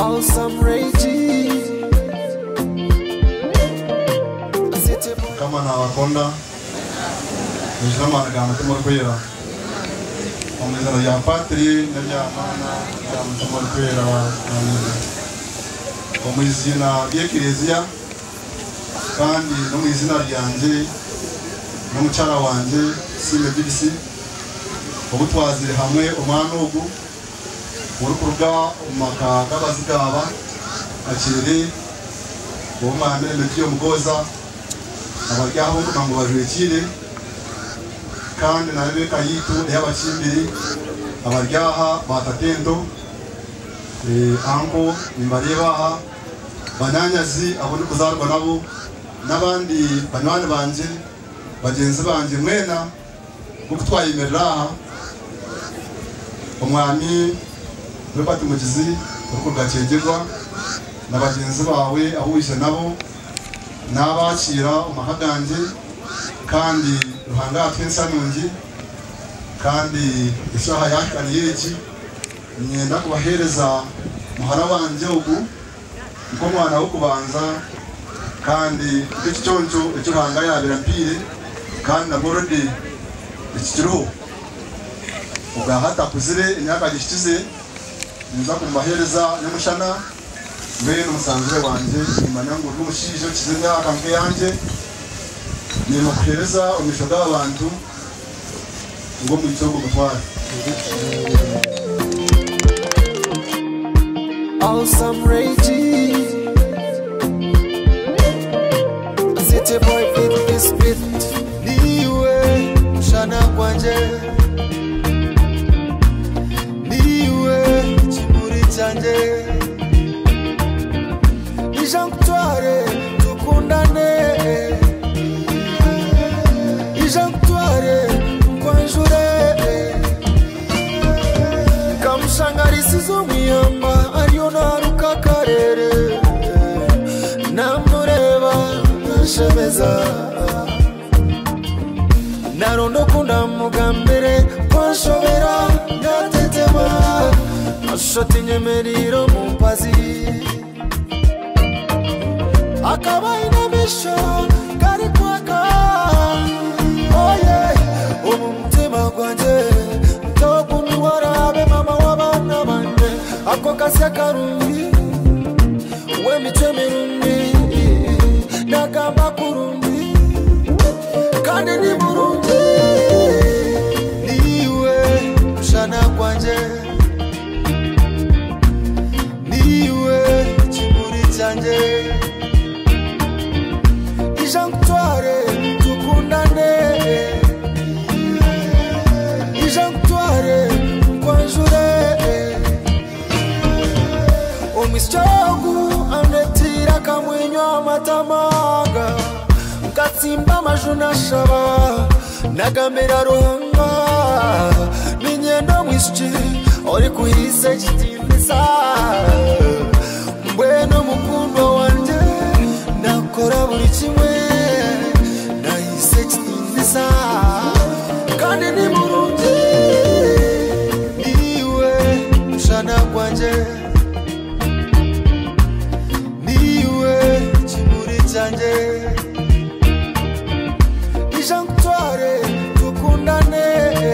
Awesome Reggie. Kama na wakonda nijama na mutima kwera omuzana ya patri na ya mana ya mutima kwera amina omuzina by'eklezia kandi no mwizina ryanje no mucara wanje sime bibisi obutwazire hamwe omwana ogu urukuruga umaka kabazigaba akirere bomamere metiyo mugoza abaryaho ngo bajwekire kandi narebe kayitu y'abakimbiri abaryaha batatendo anko imbarebaha banyanyazi abone kuzarwa nabo nabandi banwane banje bagenzi banje mwena gutwayimerera umwami rubati mugizi urukuga cyegerwa nabagenzi bawe ahuye nabo nabakira umahaganje kandi ruhanga twensanungi kandi isaha yakaniye iki nyenda kubahereza muhara wanje ugu uko mwana wo kubanza kandi icyonjo icyo hanga yabira mpire kandi namurode ikiruho ugahata kuzire imyaka gishize nza kumbahereza nyamushana mbere n'umusanzwe wanje imanyango n'umushijo kizenya akamwe yanje ni mukereza umishoga abantu ngo mu cyo gutwara Awesome Reggie. City boy fit spit niwe shana kwanje niwe chimuri chanje Ijankutware tukundane Ijankutware kwanjure Kamushangarisizo mwiyamba ariyo naruka karere namureba nashemeza narondo kunda mugambere kwanshobera natetema ashoti nyemeriro mumpazi akabaina misho kari kwaka oye umutima gwanje tokuni warabe mama wabana bande ako kasya karungi we michemerungi nagamba kurungi kandi ni burungi niwe shana kwanje niwe chimuri chanje Ijankutware tukundane Ijankutware kwanjure Omischogu anetira kamwenyo amatamaga Mkatsimba majuna shaba Nagamera rohanga Minyendo mwischi Ori kuhise chitimisa Mbweno mukundwa wanje Nakora buri kimwe Nahise chitimisa Kandi ni burungi Niwe mshana kwanje Niwe chimuri chanje Ijankutware tukundane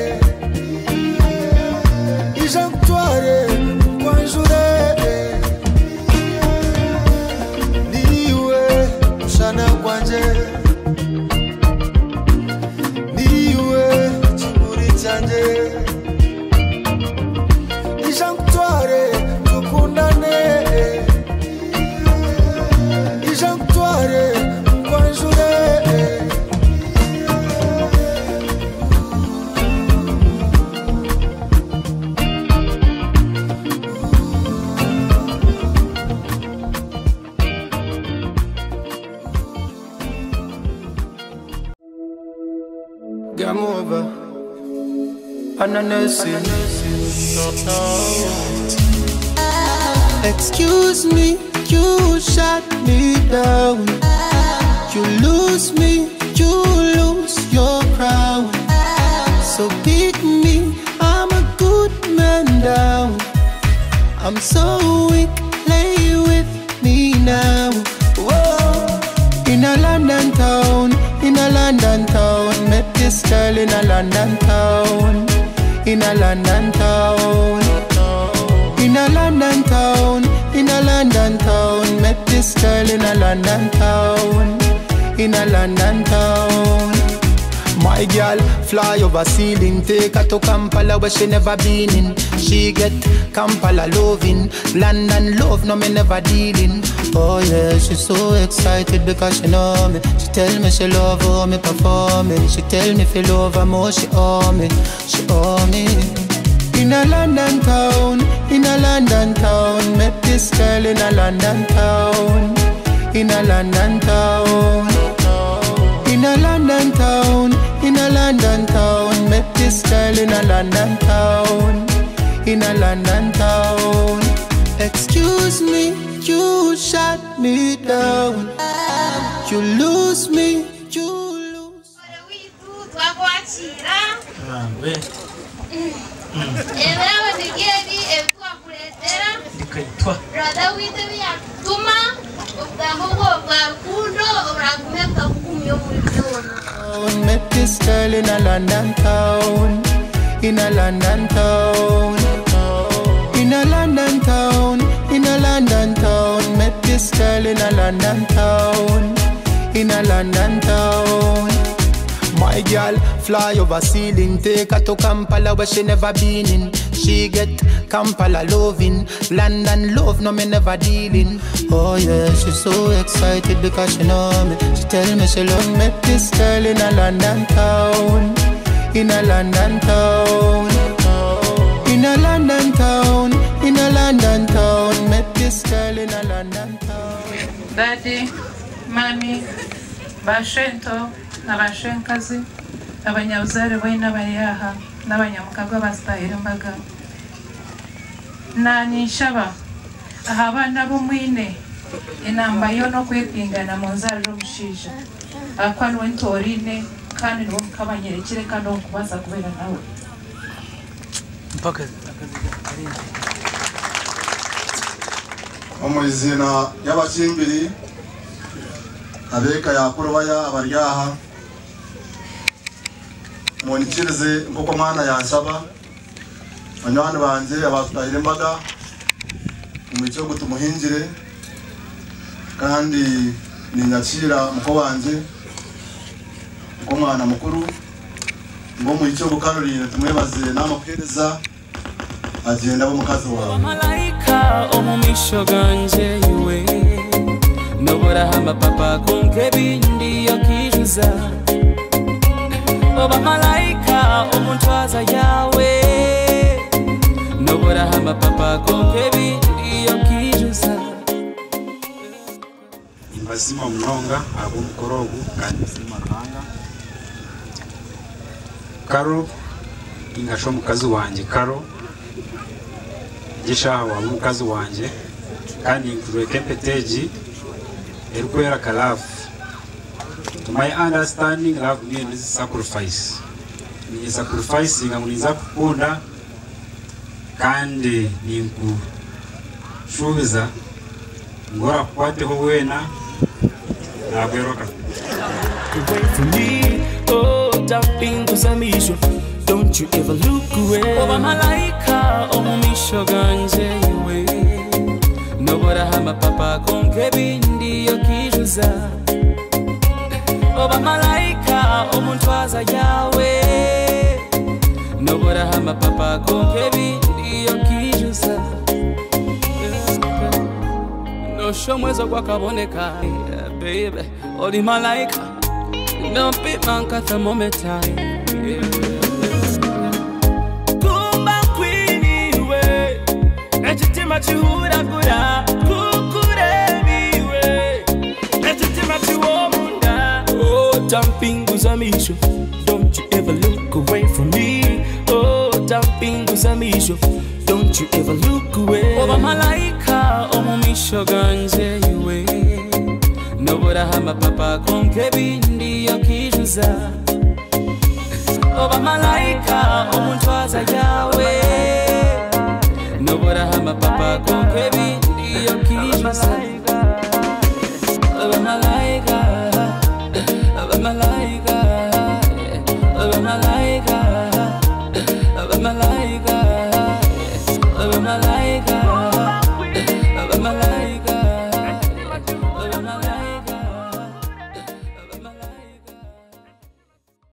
Ijankutware kwanjure Niwe mshana kwanje Niwe chimuri chanje Ijankutware tukundane Ijankutware kwanjure Game over. Excuse me, you shut me down. You lose me, you lose your crown. So pick me, I'm a good man down. I'm so weak, now. Whoa. In a London town, in a London town. Met this girl in a London town. In a London town. In a London town, in a London town. Met this girl in a London town. In a London town. My girl fly over ceiling, take her to Kampala where she never been in. She get Kampala loving, London love, no me never dealing. Oh yeah, she's so excited because she know me. She tell me she love how me performing. She tell me she love her more, she owe me, she owe me. In a London town, in a London town. Met this girl in a London town. In a London town. In a London town, in a London town. Met this girl in a London town. In a London town. Excuse me, you shut me down. You lose me, you lose. Met this girl in a London town. In a London town. In a London town. In a London town. Met this girl in a London town. In a London town. My girl fly over ceiling, take her to Kampala where she never been in. She get Kampala loving, London love, no me never dealing. Oh yeah, she's so excited because she know me. She tell me she love me. Met this girl in a London town. In a London town. In a London town. In a London town. Met this girl in a London town. Daddy, Mommy, Bashento, Nabashenkazi, Abanyabuzare boy n'abayaha, n'abanyamukagwa basitahira imbaga. Nani shaba, abana b'umwine, inamba yo no kwipingana mu nzara z'omushisha. Akwano entorine kandi no mukabanyere kandi okubaza kubera nawe. Mpaka Omuzina y'abakimbiri abeka yakurubaya abaryaha monikirize nk'uko mwana yansaba banywana banje abatahira imbaga mu cyo gutumuhingire kandi ninyakira muko banje ko mwana mukuru ngo mu cyo gukarurira tumwebaze n'amaphereza agenda bo mukazi wawe malaika omumisho ganje iwe nobora hama papa konke bindi yokijuza oba malaika omuntwaza yawe nobora hama papa konke bindi yokijuza imbazima munonga abo mukorogu kandi sima kanga Karo ingasho mukazi wanje Karo gisha wa mukazi wanje kandi nkureke peteji erikwera kalafu. To my understanding, love means sacrifice. Ni sacrifice ngamuniza kukunda kandi ninku shubiza ngora kwateho wena nabweroka. Wait for me, oh, jumping to some issue. Don't you ever look away. Oba malaika, omumisho ganje iwe. Nobora hama papa konke bindi yokijuza. Oba malaika, omuntwaza yawe. Nobora hama papa konke bindi yokijuza. No show mwezo kwa kaboneka, baby. Odi malaika, don't be man kata momenta. Chihura gura kukure miwe Echitima chiwomunda Oh, jumping guzamisho Don't you ever look away from me Oh, jumping guzamisho Don't you ever look away Oba malaika omumisho ganje iwe Nobora hama papa konke bindi yokijuza Oba malaika omuntwaza yawe Nobora hama papa konke bindi yokijuza malaika